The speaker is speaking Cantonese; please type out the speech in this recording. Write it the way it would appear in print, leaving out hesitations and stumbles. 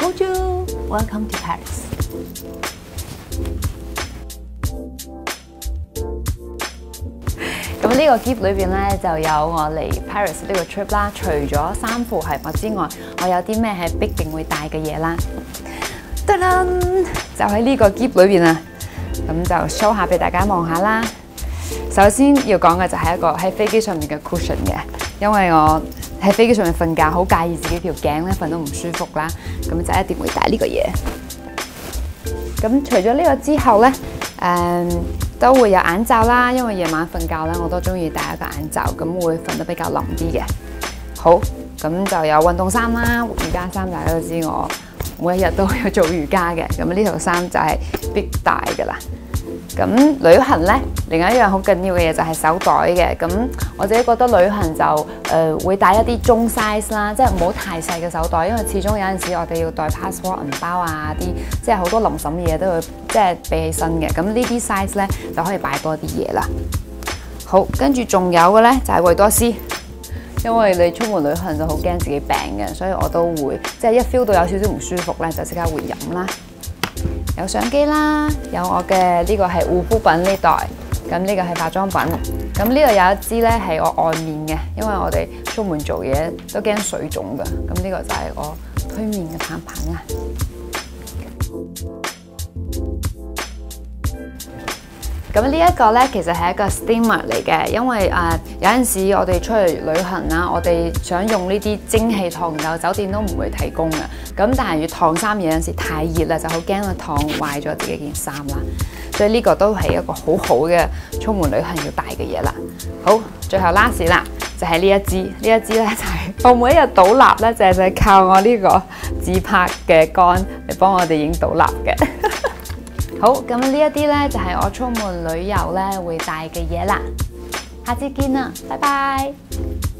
Bonjour, welcome to Paris。咁呢個 keep 裏邊咧就有我嚟 Paris 呢個 trip 啦。除咗衫褲係我之外，我有啲咩係必定會帶嘅嘢啦。得啦，就喺呢個 keep 裏邊啊。咁就 show 下俾大家望下啦。首先要講嘅就係一個喺飛機上面嘅 cushion 嘅，因為我喺飛機上面瞓覺，好介意自己條頸咧瞓到唔舒服啦，咁就一定會帶呢個嘢。咁除咗呢個之後咧，都會有眼罩啦，因為夜晚瞓覺咧我都中意戴一個眼罩，咁會瞓得比較腍啲嘅。好，咁就有運動衫啦，瑜伽衫大家都知我每一日都有做瑜伽嘅，咁呢條衫就係必帶㗎啦。咁旅行咧，另一樣好緊要嘅嘢就係手袋嘅。咁我自己覺得旅行就會帶一啲中 size 啦，即係唔好太細嘅手袋，因為始終有陣時我哋要帶 passport 銀包啊，啲即係好多臨審嘅嘢都會即係備起身嘅。咁呢啲 size 咧就可以擺多啲嘢啦。好，跟住仲有嘅咧就係維多斯，因為你出門旅行就好驚自己病嘅，所以我都會即係一 feel 到有少少唔舒服咧，就即刻會飲啦。有相機啦，有我嘅呢個係護膚品呢袋，咁呢個係化妝品，咁呢度有一支咧係我外面嘅，因為我哋出門做嘢都驚水腫㗎，咁呢個就係我推面嘅產品啦。咁呢一個咧，其實係一個 steamer 嚟嘅，因為有陣時我哋出去旅行啦，我哋想用呢啲蒸汽燙，然後酒店都唔會提供嘅。咁但係要燙衫有陣時太熱啦，就好驚佢燙壞咗自己件衫啦。所以呢個都係一個好好嘅出門旅行要帶嘅嘢啦。好，最後 last 啦，就係呢一支，呢一支咧就係我每一日倒立咧，就係靠我呢個自拍嘅杆嚟幫我哋影倒立嘅。好，咁呢一啲咧就係我出門旅遊咧會帶嘅嘢啦。下次見啦，拜拜。